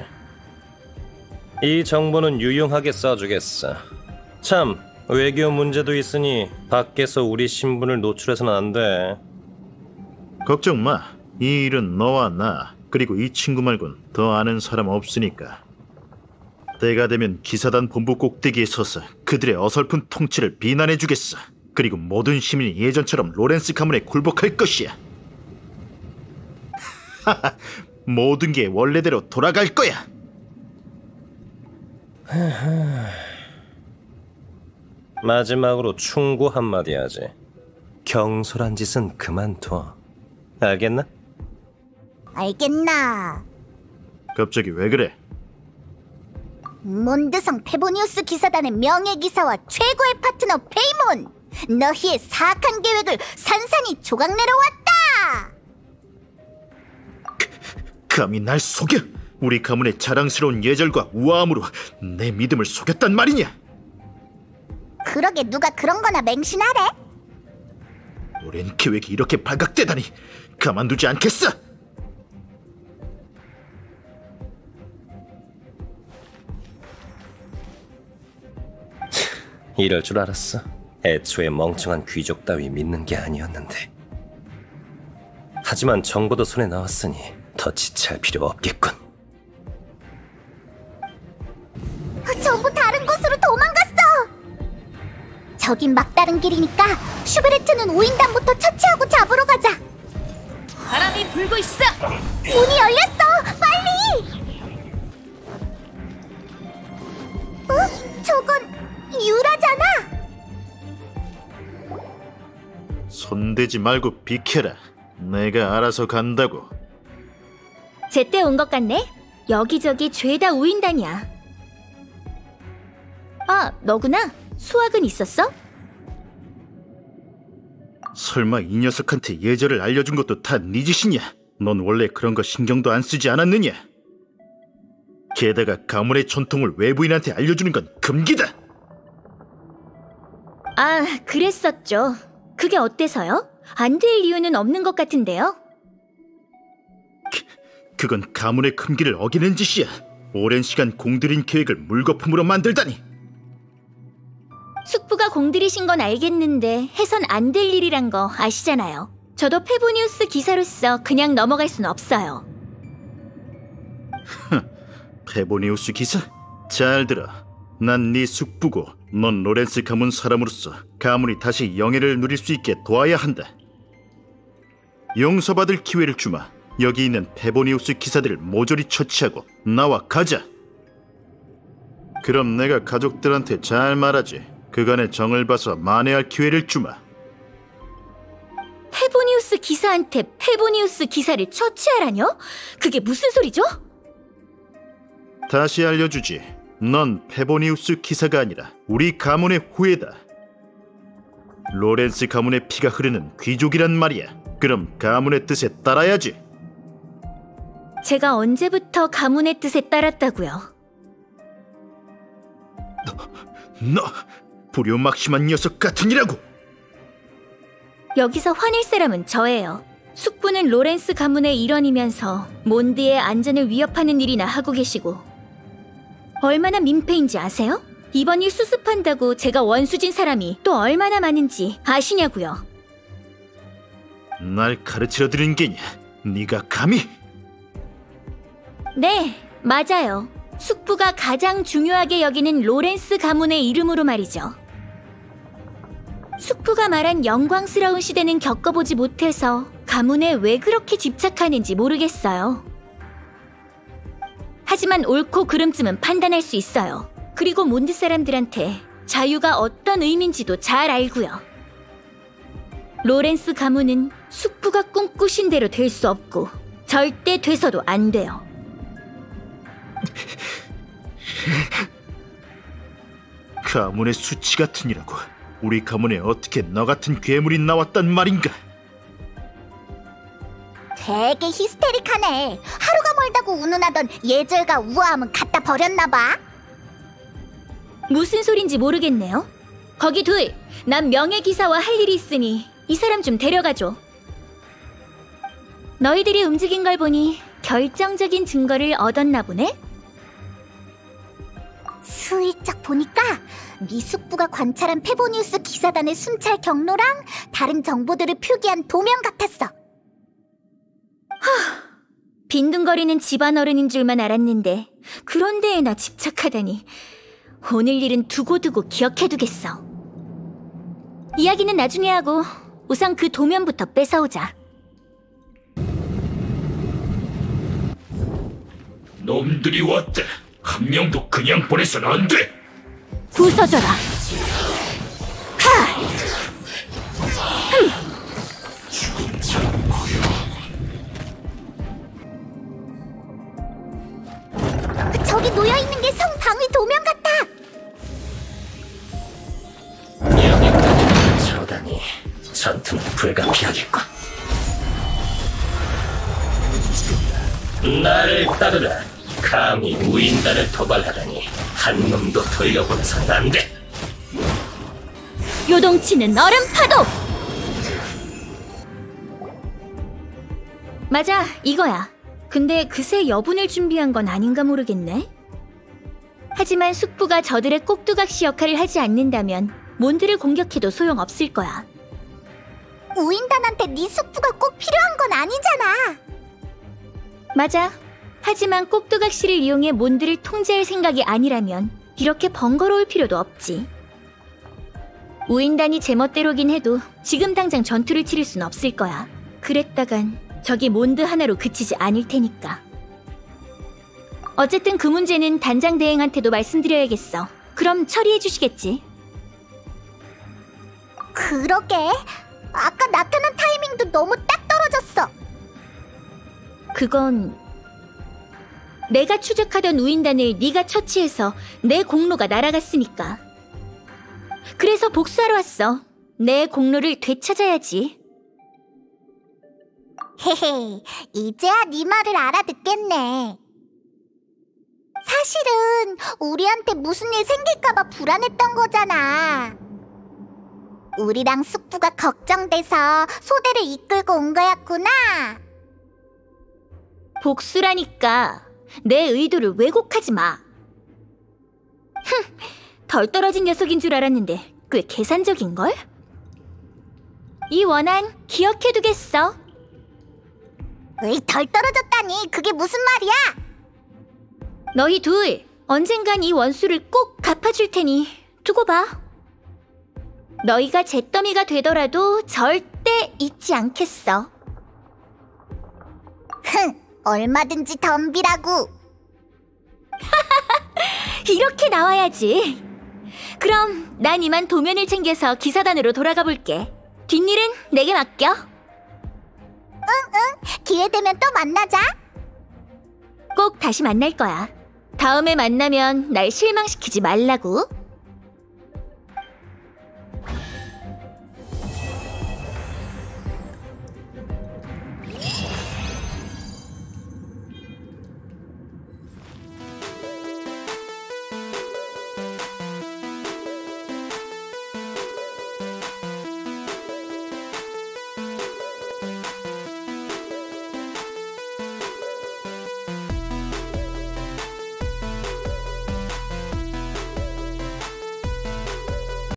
이 정보는 유용하게 써주겠어. 참, 외교 문제도 있으니 밖에서 우리 신분을 노출해서는 안 돼.
걱정 마. 이 일은 너와 나 그리고 이 친구 말곤 더 아는 사람 없으니까. 때가 되면 기사단 본부 꼭대기에 서서 그들의 어설픈 통치를 비난해주겠어. 그리고 모든 시민이 예전처럼 로렌스 가문에 굴복할 것이야. 하하, 모든 게 원래대로 돌아갈 거야.
마지막으로 충고 한마디 하지. 경솔한 짓은 그만둬. 알겠나?
알겠나?
갑자기 왜 그래?
몬드성 페보니우스 기사단의 명예기사와 최고의 파트너 페이몬! 너희의 사악한 계획을 산산히 조각내러 왔다!
감히 날 속여? 우리 가문의 자랑스러운 예절과 우아함으로 내 믿음을 속였단 말이냐?
그러게 누가 그런 거나 맹신하래?
오랜 계획이 이렇게 발각되다니 가만두지 않겠어!
이럴 줄 알았어. 애초에 멍청한 귀족 따위 믿는 게 아니었는데. 하지만 정보도 손에 나왔으니 더 지체할 필요 없겠군.
전부 다른 곳으로 도망갔어! 저긴 막다른 길이니까 슈베르트는 우인단부터 처치하고 잡으러 가자.
바람이 불고 있어.
문이 열렸어! 빨리! 저건 유라잖아!
손대지 말고 비켜라. 내가 알아서 간다고.
제때 온 것 같네. 여기저기 죄다 우인단이야. 아, 너구나. 수학은 있었어?
설마 이 녀석한테 예절을 알려준 것도 다 네 짓이냐? 넌 원래 그런 거 신경도 안 쓰지 않았느냐? 게다가 가문의 전통을 외부인한테 알려주는 건 금기다.
아, 그랬었죠. 그게 어때서요? 안 될 이유는 없는 것 같은데요?
그건 가문의 금기를 어기는 짓이야. 오랜 시간 공들인 계획을 물거품으로 만들다니.
숙부가 공들이신 건 알겠는데 해선 안 될 일이란 거 아시잖아요. 저도 페보니우스 기사로서 그냥 넘어갈 순 없어요.
페보니우스 기사? 잘 들어. 난 네 숙부고 넌 로렌스 가문 사람으로서 가문이 다시 영예를 누릴 수 있게 도와야 한다. 용서받을 기회를 주마. 여기 있는 페보니우스 기사들을 모조리 처치하고 나와 가자. 그럼 내가 가족들한테 잘 말하지. 그간의 정을 봐서 만회할 기회를 주마.
페보니우스 기사한테 페보니우스 기사를 처치하라뇨? 그게 무슨 소리죠?
다시 알려주지. 넌 페보니우스 기사가 아니라 우리 가문의 후예다. 로렌스 가문의 피가 흐르는 귀족이란 말이야. 그럼 가문의 뜻에 따라야지.
제가 언제부터 가문의 뜻에 따랐다고요?
너 불효막심한 녀석 같으니라고.
여기서 화낼 사람은 저예요. 숙부는 로렌스 가문의 일원이면서 몬드의 안전을 위협하는 일이나 하고 계시고 얼마나 민폐인지 아세요? 이번 일 수습한다고 제가 원수진 사람이 또 얼마나 많은지 아시냐고요.
날 가르치려 드린 게냐? 네가 감히?
네, 맞아요. 숙부가 가장 중요하게 여기는 로렌스 가문의 이름으로 말이죠. 숙부가 말한 영광스러운 시대는 겪어보지 못해서 가문에 왜 그렇게 집착하는지 모르겠어요. 하지만 옳고 그름쯤은 판단할 수 있어요. 그리고 몬드 사람들한테 자유가 어떤 의미인지도 잘 알고요. 로렌스 가문은 숙부가 꿈꾸신 대로 될 수 없고 절대 돼서도 안 돼요.
가문의 수치 같으니라고. 우리 가문에 어떻게 너 같은 괴물이 나왔단 말인가?
되게 히스테릭하네. 하루가 멀다고 운운하던 예절과 우아함은 갖다 버렸나봐.
무슨 소린지 모르겠네요. 거기 둘, 난 명예기사와 할 일이 있으니 이 사람 좀 데려가줘. 너희들이 움직인 걸 보니 결정적인 증거를 얻었나 보네?
슬쩍 보니까 네 숙부가 관찰한 페보니우스 기사단의 순찰 경로랑 다른 정보들을 표기한 도면 같았어.
빈둥거리는 집안 어른인 줄만 알았는데 그런 데에나 집착하다니. 오늘 일은 두고두고 기억해두겠어. 이야기는 나중에 하고 우선 그 도면부터 뺏어오자.
놈들이 왔다. 한 명도 그냥 보내선 안 돼.
부서져라. 하!
저기 놓여있는 게 성 방위 도면 같아.
여기까지 저러다니 전투는 불가피하겠군. 나를 따르라. 감히 우인단을 도발하다니 한 놈도 돌려보내선 안 돼.
요동치는 얼음 파도! 맞아, 이거야. 근데 그새 여분을 준비한 건 아닌가 모르겠네. 하지만 숙부가 저들의 꼭두각시 역할을 하지 않는다면 몬드를 공격해도 소용없을 거야.
우인단한테 네 숙부가 꼭 필요한 건 아니잖아.
맞아. 하지만 꼭두각시를 이용해 몬드를 통제할 생각이 아니라면 이렇게 번거로울 필요도 없지. 우인단이 제멋대로긴 해도 지금 당장 전투를 치를 순 없을 거야. 그랬다간 저기 몬드 하나로 그치지 않을 테니까. 어쨌든 그 문제는 단장 대행한테도 말씀드려야겠어. 그럼 처리해 주시겠지?
그러게. 아까 나타난 타이밍도 너무 딱 떨어졌어.
그건 내가 추적하던 우인단을 네가 처치해서 내 공로가 날아갔으니까. 그래서 복수하러 왔어. 내 공로를 되찾아야지.
헤헤, 이제야 네 말을 알아듣겠네. 사실은 우리한테 무슨 일 생길까봐 불안했던 거잖아. 우리랑 숙부가 걱정돼서 소대를 이끌고 온 거였구나.
복수라니까. 내 의도를 왜곡하지 마. 덜 떨어진 녀석인 줄 알았는데 꽤 계산적인걸? 이 원한 기억해두겠어.
으이, 덜 떨어졌다니 그게 무슨 말이야?
너희 둘 언젠간 이 원수를 꼭 갚아줄 테니 두고 봐. 너희가 잿더미가 되더라도 절대 잊지 않겠어.
얼마든지 덤비라고.
이렇게 나와야지. 그럼 난 이만 도면을 챙겨서 기사단으로 돌아가 볼게. 뒷일은 내게 맡겨.
기회 되면 또 만나자.
꼭 다시 만날 거야. 다음에 만나면 날 실망시키지 말라고.